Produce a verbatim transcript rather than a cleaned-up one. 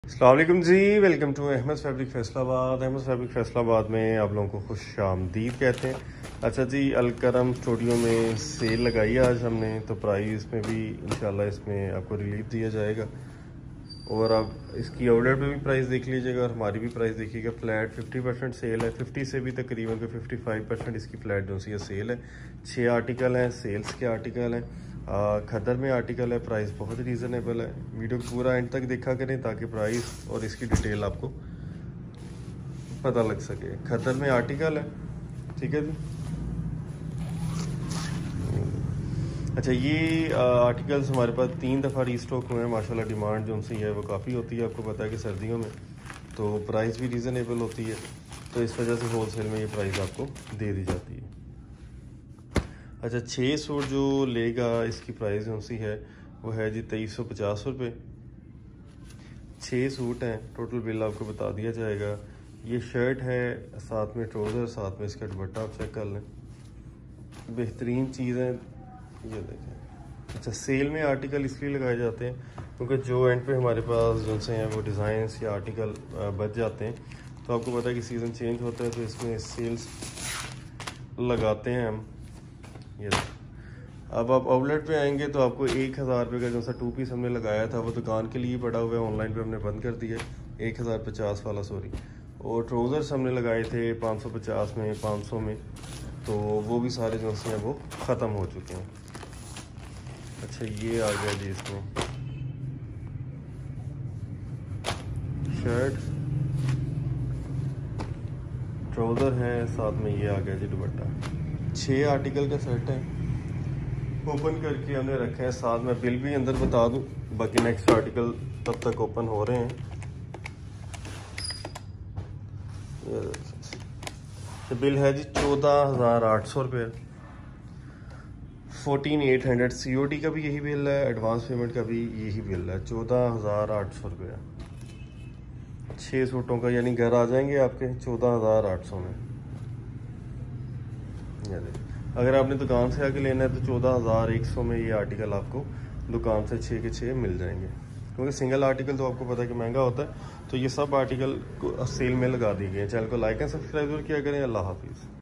अस्सलाम वालेकुम जी, welcome to Ahmad fabric Faisalabad. Ahmad fabric Faisalabad में आप लोगों को खुश आमदीद कहते हैं। अच्छा जी, अलकरम स्टूडियो में सेल लगाई है आज हमने, तो प्राइस में भी इंशाल्लाह इसमें आपको रिलीफ दिया जाएगा। और आप इसकी आउटलेट पे भी प्राइस देख लीजिएगा और हमारी भी प्राइस देखिएगा। फ्लैट फिफ्टी परसेंट सेल है, फिफ्टी से भी तकरीबन को फिफ्टी फाइव परसेंट इसकी फ्लैट जो सी है सेल है। छः आर्टिकल हैं, सेल्स के आर्टिकल हैं, खदर में आर्टिकल है। प्राइस बहुत रीज़नेबल है। वीडियो को पूरा एंड तक देखा करें ताकि प्राइस और इसकी डिटेल आपको पता लग सके। खदर में आर्टिकल है, ठीक है जी। अच्छा, ये आर्टिकल्स हमारे पास तीन दफ़ा रीस्टॉक हुए हैं माशाल्लाह। डिमांड जो उनसे है वो काफ़ी होती है, आपको पता है कि सर्दियों में तो प्राइस भी रीज़नेबल होती है, तो इस वजह से होलसेल में ये प्राइस आपको दे दी जाती है। अच्छा, छः सूट जो लेगा इसकी प्राइस जो सी है वो है जी तेईस सौ पचास रुपये। छः सूट हैं, टोटल बिल आपको बता दिया जाएगा। ये शर्ट है, साथ में ट्राउज़र, साथ में इसका दुपट्टा, आप चेक कर लें। बेहतरीन चीज़ है, ये देखें। अच्छा, सेल में आर्टिकल इसलिए लगाए जाते हैं क्योंकि जो एंड पे हमारे पास जो से हैं वो डिज़ाइंस या आर्टिकल बच जाते हैं, तो आपको पता है कि सीज़न चेंज होता है तो इसमें सेल्स लगाते हैं हम। ये अब आप आउटलेट पे आएंगे तो आपको एक हज़ार रुपये का जो सा टू पीस हमने लगाया था वो दुकान के लिए पड़ा हुआ है, ऑनलाइन पे हमने बंद कर दिया है। एक हज़ार पचास वाला, सॉरी। और ट्राउज़र्स हमने लगाए थे पाँच सौ पचास में, पाँच सौ में, तो वो भी सारे जो से हैं वो ख़त्म हो चुके हैं। अच्छा, ये आ गया जी इसमें शर्ट, ट्राउज़र है, साथ में ये आ गया जी दुपट्टा। छः आर्टिकल का सेट है, ओपन करके हमने रखा है। साथ में बिल भी अंदर बता दूं, बाकी नेक्स्ट आर्टिकल तब तक ओपन हो रहे हैं। तो बिल है जी चौदह हज़ार आठ सौ रुपये, fourteen eight hundred. C O D का भी यही बिल है, एडवांस पेमेंट का भी यही बिल है, चौदह हज़ार आठ सौ रुपये। छः सूटों का यानी घर आ जाएंगे आपके चौदह हज़ार आठ सौ में। अगर आपने दुकान से आके लेना है तो चौदह हज़ार एक सौ में ये आर्टिकल आपको दुकान से छः के छः मिल जाएंगे, क्योंकि सिंगल आर्टिकल तो आपको पता है कि महंगा होता है। तो ये सब आर्टिकल को सेल में लगा दिए गए हैं। चैनल को लाइक एंड सब्सक्राइब किया करें। अल्लाह हाफिज़।